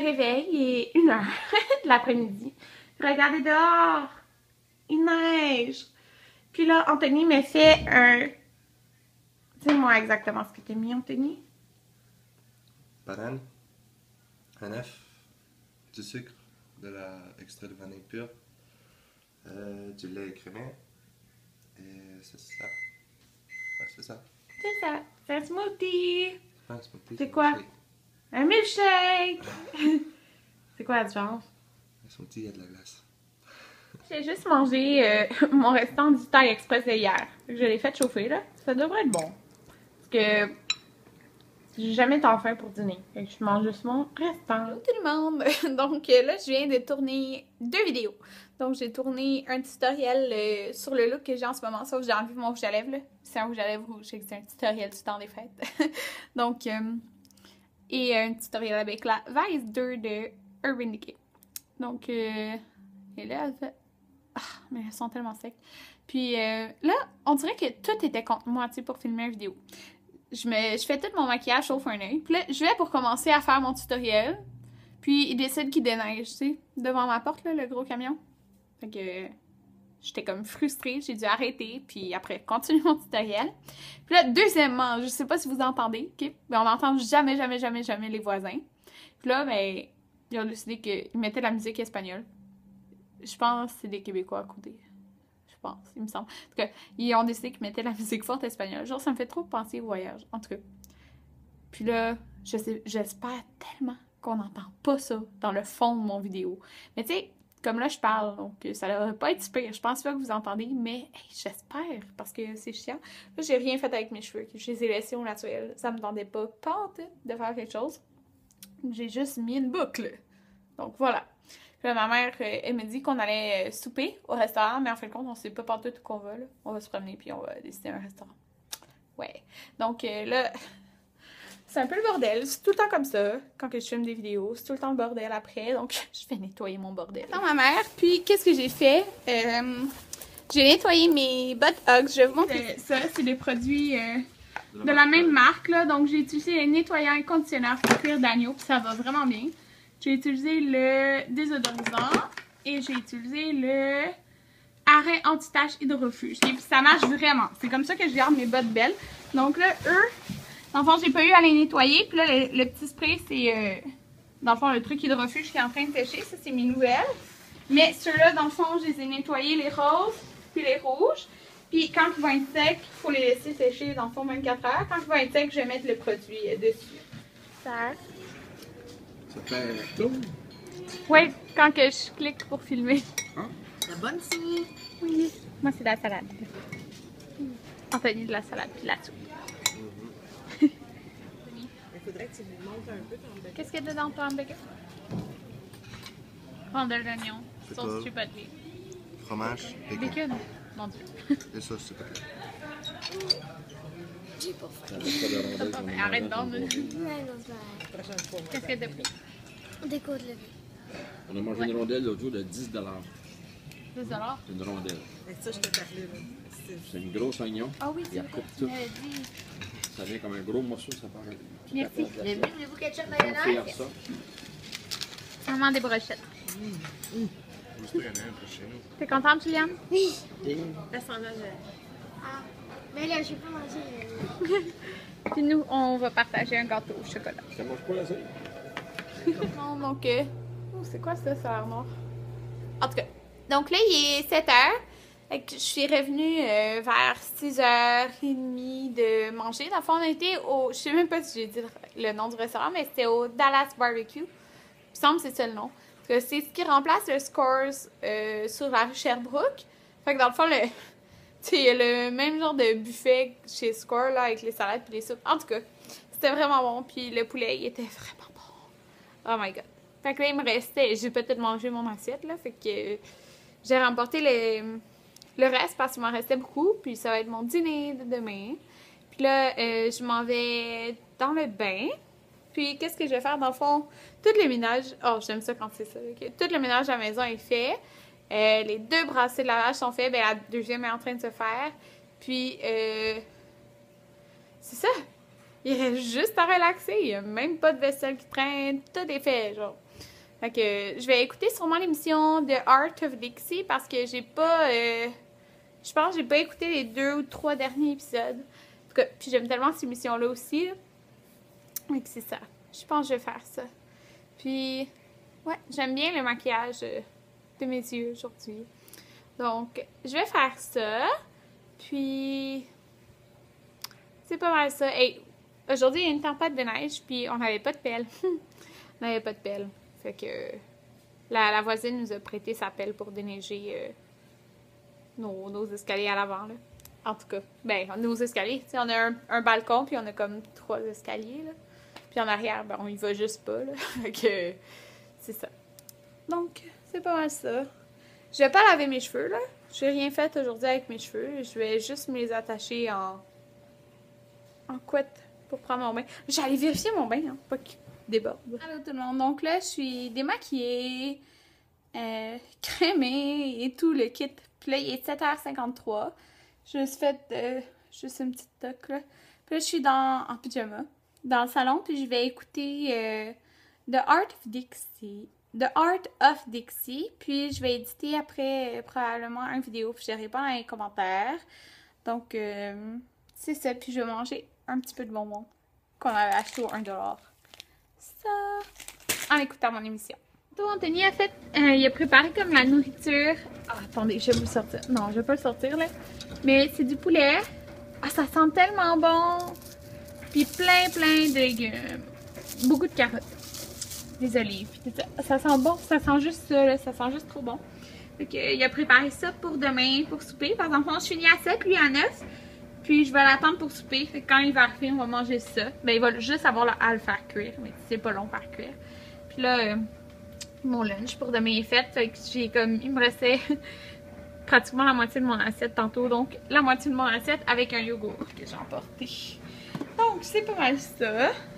réveille, il est 1h de l'après-midi. Regardez dehors, il neige. Puis là, Anthony me fait un... Dis-moi exactement ce que t'as mis, Anthony. Banane, un œuf, du sucre, de l'extrait de vanille pure, du lait écrémé, et c'est ça. Ouais, c'est ça. C'est ça, c'est un smoothie. Un smoothie, C'est quoi? Un milkshake. C'est quoi la différence? Un smoothie, il y a de la glace. J'ai juste mangé mon restant du Thai Express de hier. Je l'ai fait chauffer, là. Ça devrait être bon. Parce que j'ai jamais tant faim pour dîner. Fait que je mange juste mon restant. Hello tout le monde! Donc là, je viens de tourner 2 vidéos. Donc j'ai tourné un tutoriel sur le look que j'ai en ce moment. Sauf que j'ai enlevé mon rouge à lèvres, là. C'est un rouge à lèvres rouge. C'est un tutoriel du temps des fêtes. Donc, et un tutoriel avec la Vice 2 de Urban Decay. Donc, et là, elle fait... Ah, mais elles sont tellement secs. Puis là, on dirait que tout était contre moi, tu sais, pour filmer une vidéo. Je fais tout mon maquillage sauf un œil. Puis là, je vais pour commencer à faire mon tutoriel. Puis il décide qu'il déneige, tu sais, devant ma porte, là, le gros camion. Fait que j'étais comme frustrée, j'ai dû arrêter, puis après, continuer mon tutoriel. Puis là, deuxièmement, je sais pas si vous entendez, ok? Mais on n'entend jamais, jamais, jamais, jamais les voisins. Puis là, ben, ils ont décidé qu'ils mettaient la musique espagnole. Je pense que c'est des Québécois à côté. Je pense, il me semble. En tout cas, ils ont décidé qu'ils mettaient la musique forte espagnole. Genre, ça me fait trop penser au voyage. En tout cas. Puis là, j'espère tellement qu'on n'entend pas ça dans le fond de mon vidéo. Mais tu sais, comme là, je parle, donc ça ne devrait pas être super. Je pense pas que vous entendez, mais hey, j'espère, parce que c'est chiant. Là, j'ai rien fait avec mes cheveux. Je les ai laissés au naturel. Ça me tentait pas en tout de faire quelque chose. J'ai juste mis une boucle. Donc voilà. Puis là, ma mère, elle me dit qu'on allait souper au restaurant, mais en fin de compte, on sait pas partout où qu'on va. Là. On va se promener, puis on va décider un restaurant. Ouais. Donc là, c'est un peu le bordel. C'est tout le temps comme ça, quand que je filme des vidéos. C'est tout le temps le bordel après, donc je vais nettoyer mon bordel. Attends, ma mère. Puis, qu'est-ce que j'ai fait? J'ai nettoyé mes Butt Hugs. Je vais vous montrer. Ça, c'est des produits de la même marque, là. Donc, j'ai utilisé le nettoyant et conditionneur cuir d'agneau, puis ça va vraiment bien. J'ai utilisé le désodorisant et j'ai utilisé le arrêt anti-tache hydrofuge. Et puis ça marche vraiment. C'est comme ça que je garde mes bottes belles. Donc là, eux, dans le fond, j'ai pas eu à les nettoyer. Puis là, le petit spray, c'est dans le fond le truc hydrofuge qui est en train de sécher. Ça, c'est mes nouvelles. Mais ceux-là, dans le fond, je les ai nettoyés, les roses puis les rouges. Puis quand ils vont être secs, il faut les laisser sécher dans le fond 24 heures. Quand ils vont être secs, je vais mettre le produit dessus. Ça fait tout? Oui, quand que je clique pour filmer. Hein? La bonne soupe. Oui. Moi, c'est de la salade. Anthony, de la salade puis de la soupe. Il faudrait que tu nous montres un peu ton bacon. Qu'est-ce qu'il y a dedans ton bacon? Rondelle d'oignon, sauce chipotle. Fromage, bacon. Bacon? Mon Dieu. Et ça, c'est pas clair. J'ai pas faim. Arrête d'en Ouais, non, c'est pas Prochaine fois. Qu'est-ce que t'as pris? des côtes levées. On a mangé une rondelle l'autre jour de 10 $. 10 $? C'est une rondelle. Avec ça, je te parlais. Là. C'est une grosse oignon. Ah oui, Il y a c'est coupe tu tout. m'avais dit. Ça vient comme un gros morceau, ça part. Merci. Voulez-vous ketchup On fait mayonnaise? ça. Maman des brochettes. Juste rien, chez nous. T'es contente, Juliane? Oui. La sandale. Ah, mais là, je vais pas manger. Puis nous, on va partager un gâteau au chocolat. Ça mange pas la soupe? Non, donc... Oh, c'est quoi ça, ça a l'air noir? En tout cas, donc là, il est 7 h. Je suis revenue vers 6h30 de manger. Dans le fond, on était au... Je sais même pas si j'ai dit le nom du restaurant, mais c'était au Dallas Barbecue. Il me semble que c'est ça le nom. Parce que c'est ce qui remplace le Scores sur la rue Sherbrooke. Fait que dans le fond, il y a le même genre de buffet chez Score, là, avec les salades et les soupes. En tout cas, c'était vraiment bon. Puis le poulet, il était vraiment bon. Oh my god. Fait que là, il me restait... J'ai peut-être mangé mon assiette, là. Fait que j'ai remporté le reste parce qu'il m'en restait beaucoup. Puis ça va être mon dîner de demain. Puis là, je m'en vais dans le bain. Puis qu'est-ce que je vais faire? Dans le fond, tout le ménage... Oh, j'aime ça quand c'est ça. Okay? Tout le ménage à la maison est fait. Les 2 brassées de lavage sont faits. Ben, la deuxième est en train de se faire. Puis, c'est ça. Il reste juste à relaxer. Il n'y a même pas de vaisselle qui traîne. Tout est fait, genre. Fait que je vais écouter sûrement l'émission de Art of Dixie parce que j'ai pas... je pense que j'ai pas écouté les 2 ou 3 derniers épisodes. En tout cas, puis j'aime tellement cette émission-là aussi. Donc c'est ça. Je pense que je vais faire ça. Puis, ouais, j'aime bien le maquillage de mes yeux aujourd'hui. Donc, je vais faire ça. Puis, c'est pas mal ça. Hey, aujourd'hui, il y a une tempête de neige, puis on n'avait pas de pelle. On n'avait pas de pelle. Fait que la voisine nous a prêté sa pelle pour déneiger nos escaliers à l'avant, là. En tout cas, ben, nos escaliers. Tu sais, on a un balcon, puis on a comme 3 escaliers, là. Puis en arrière, ben, on y va juste pas, là. Fait que c'est ça. Donc, c'est pas mal ça. Je vais pas laver mes cheveux, là. J'ai rien fait aujourd'hui avec mes cheveux. Je vais juste me les attacher en couette pour prendre mon bain. J'allais vérifier mon bain, hein, pas qu'il déborde. Allô tout le monde. Donc là, je suis démaquillée, crémée et tout le kit. Puis là, il est 7h53. Je me suis fait juste une petite toque, là. Puis là, je suis en pyjama, dans le salon, puis je vais écouter The Art of Dixie, puis je vais éditer après probablement une vidéo, puis je réponds dans les commentaires. Donc, c'est ça, puis je vais manger un petit peu de bonbons qu'on avait acheté au 1$. Ça, en écoutant mon émission. Anthony a fait, il a préparé comme la nourriture. Ah, attendez, je vais vous le sortir. Non, je vais pas le sortir, là. Mais c'est du poulet. Ah, ça sent tellement bon. Puis plein de légumes. Beaucoup de carottes. Des olives. Puis tout ça. Ça sent bon. Ça sent juste ça, là. Ça sent juste trop bon. Fait que, il a préparé ça pour demain, pour souper. Par exemple, je finis à 7, lui à 9. Puis je vais l'attendre pour souper. Fait que quand il va arriver, on va manger ça. Ben, il va juste avoir à le faire cuire. Mais c'est pas long faire cuire. Puis là, mon lunch pour demain est fait. Fait que j'ai comme, il me restait pratiquement la moitié de mon assiette tantôt. Donc, la moitié de mon assiette avec un yogourt que j'ai emporté. Donc, c'est pas mal ça.